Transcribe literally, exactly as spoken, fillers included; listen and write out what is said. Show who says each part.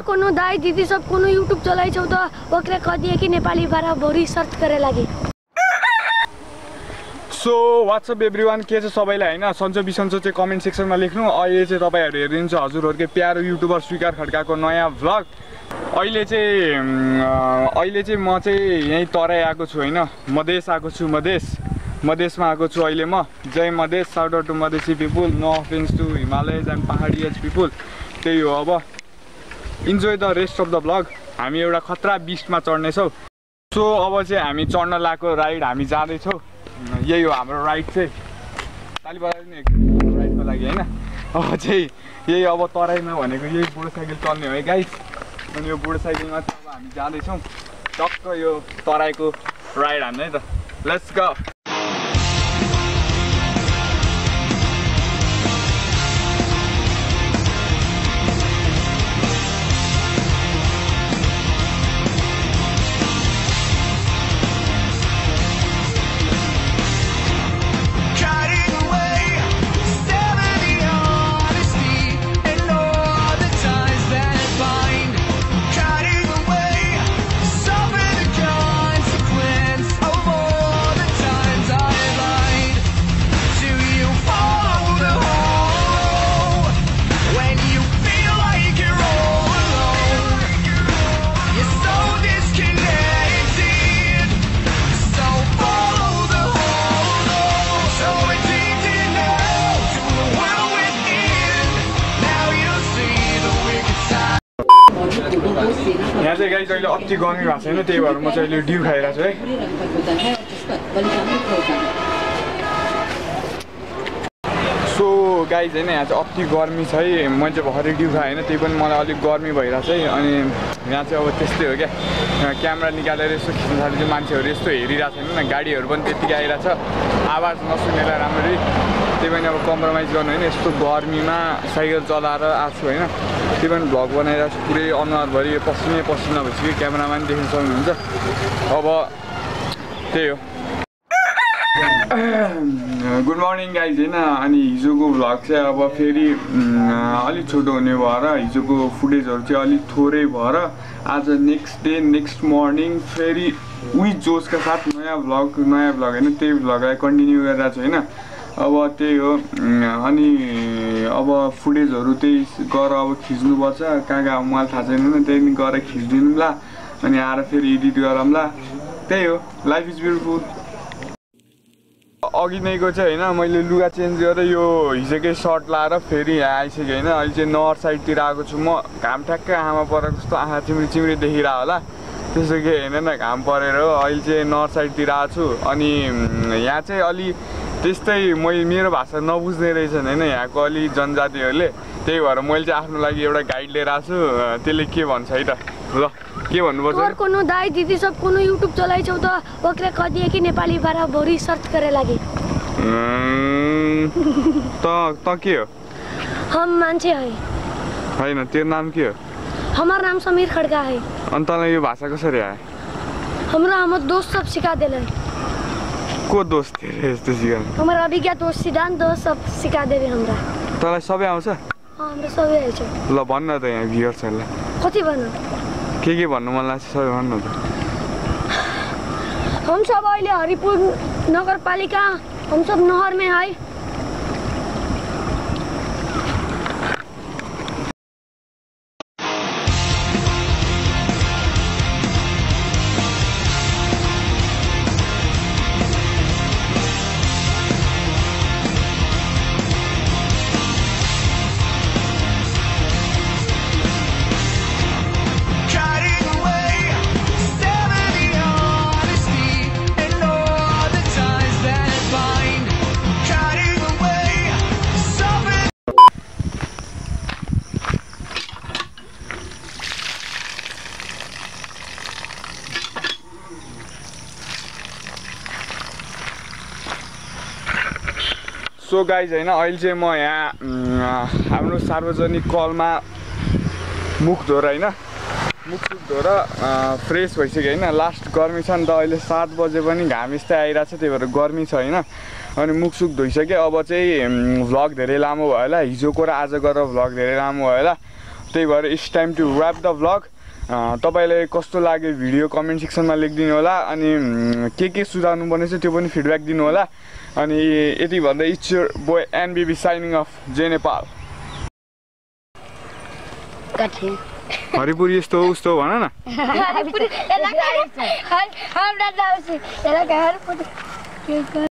Speaker 1: कोनो दाई दिदी सब कोनो यूट्यूब चलाइ छौ त ओकरे कह दिए कि नेपाली भाषा भोरी सर्च करे लागि।
Speaker 2: सो व्हाट्सअप एभ्रिवान, के छ सबैलाई हैन, सन्चो बिसन्चो चाहिँ कमेन्ट सेक्सनमा लेख्नु। अहिले चाहिँ तपाईहरु हेरिदिन्छ हजुरहरुकै प्यारो युट्युबर स्वीकार खड्काको नयाँ भ्लग। अहिले चाहिँ अहिले चाहिँ म चाहिँ यही तराई आएको छु हैन, मधेस आएको छु, मधेस मधेसमा आएको छु अहिले म। जय Madhes, shout out to Madhesi people, no offence to Himalayans and pahadis people. त्यही हो, अब enjoy the rest of the vlog. हामी एउटा खतरा बिस्टमा चढ्नेछौँ। सो अब चाहिँ हामी चढ्न लागेको राइड हामी जाँदैछौँ। यही हो हाम्रो राइड चाहिँ। ताली बजाइदिनु एकचोटि राइडको लागि हैन। अब चाहिँ यही अब तराईमा भनेको यही मोटरसाइकल चल्ने हो है गाइस। अनि यो मोटरसाइकलमा चाहिँ अब हामी जाँदैछौँ टक्क यो तराईको राइड हान्ने है त। Let's go. यहाँ चाहिँ गाइस अहिले अति गर्मी भएको छैन, त्यही भएर म चाहिँ अहिले ड्यु खाइरहेको छु है। सो गाइस होइन, यहाँ चाहिँ अति गर्मी छ है। मैले चाहिँ भर्खरै ड्यु खाएँ होइन, त्यही पनि मलाई अलिक गर्मी भइरहेको छ है। अनि यहाँ चाहिँ अब त्यस्तै हो क्या, क्यामेरा निकालेर यसो खिच्न थाले चाहिँ मान्छेहरू यस्तो हेरिरहेको छैन न, गाडीहरू पनि त्यत्तिकै आइरहेको छ, आवाज नसुनेलाई राम्ररी। त्यही पनि अब कम्प्रोमाइज गर्नु होइन, यस्तो गर्मीमा साइकल चलाएर आएको छु होइन। त्यही पनि भ्लग बनाइरहेको छु, पुरै अनुहारभरि पसिनै पसिना भइसक्यो, क्यामेरामा पनि देख्न सक्नुहुन्छ। अब त्यही हो। गुड मर्निङ गाइज होइन। अनि हिजोको भ्लग चाहिँ अब फेरि अलिक छोटो हुने भएर हिजोको फुटेजहरू चाहिँ अलिक थोरै भएर आज नेक्स्ट डे नेक्स्ट मर्निङ फेरि उही जोसका साथ नयाँ भ्लग नयाँ भ्लग होइन, त्यही भ्लगलाई कन्टिन्यू गरिरहेको छु होइन। अब त्यही हो। अनि अब फुटेजहरू त्यही गएर अब खिच्नुपर्छ, कहाँ कहाँ मलाई थाहा छैन, त्यही पनि गएर खिचिदिउँला अनि आएर फेरि एडिट गरौँला। त्यही हो, लाइफ इज ब्युटिफुल। अघि नैको चाहिँ होइन मैले लुगा चेन्ज गरेर यो हिजोकै सर्ट लाएर फेरि यहाँ आइसकेँ होइन। अहिले चाहिँ नर्थ साइडतिर आएको छु म। घाम ठ्याक्कै आमा परेको जस्तो आँखा चिम्री चिम्री देखिरह होला, त्यसो कि होइन न, घाम परेर हो। अहिले चाहिँ नर्थ साइडतिर आएको छु। अनि यहाँ चाहिँ अलि त्यस्तै मैले मेरो भाषा नबुझ्ने रहेछन् होइन यहाँको अलि जनजातिहरूले, त्यही भएर मैले चाहिँ आफ्नो लागि एउटा गाइड लिएर आएको छु। त्यसले के भन्छ है त, ल के भन्नुपर्छ?
Speaker 1: कोनो दाई दिदी सब कोनो यूट्यूब चलाइ छौ त ओकरे कह दिए कि नेपाली भाषा भोरी सर्च करे लागि।
Speaker 2: त त के हो?
Speaker 1: हम मान्छे है।
Speaker 2: हैन, तेरो नाम के हो?
Speaker 1: हमार नाम समीर खड्का है।
Speaker 2: अनि तँलाई यो भाषा कसरी आयो?
Speaker 1: हमरा हमर दोस्त सब सिका देले।
Speaker 2: को दोस्त तेरे यस्तो सिकाउने?
Speaker 1: हमारा अभिज्ञ दोस्त सिद्धान्त दोस्त सब सिका देबे हमरा।
Speaker 2: तँलाई सबै आउँछ?
Speaker 1: अँ, हमरा सबै आउँछ।
Speaker 2: ल भन्न त यहाँ भ्युअर्सहरुलाई।
Speaker 1: कति भन्नु?
Speaker 2: के के भन्नु मन लाग्छ सबै भन्नु त।
Speaker 1: हम सब अहिले हरिपुर नगरपालिका हम सब नहर में है।
Speaker 2: सो गाइज होइन, अहिले चाहिँ म यहाँ हाम्रो सार्वजनिक कलमा मुख धोएर होइन मुख सुख धोएर फ्रेस भइसक्यो होइन। लास्ट गर्मी छ नि त, अहिले सात बजे पनि घाम यस्तै आइरहेको छ, त्यही भएर गर्मी छ होइन। अनि मुख सुख धोइसक्यो। अब चाहिँ भ्लग धेरै लामो भयो होला, हिजोको र आज गरेर भ्लग धेरै लामो भयो होला। त्यही भएर it's time to wrap the vlog. तपाईँलाई कस्तो लाग्यो भिडियो कमेन्ट सेक्सनमा लेखिदिनु होला अनि के के सुधार्नु पर्ने छ त्यो पनि फिडब्याक दिनु होला। अनि यति भन्दै it's your boy NBB signing off जे नेपाल। हरिपुर यस्तो उस्तो भन न।
Speaker 1: हरिपुर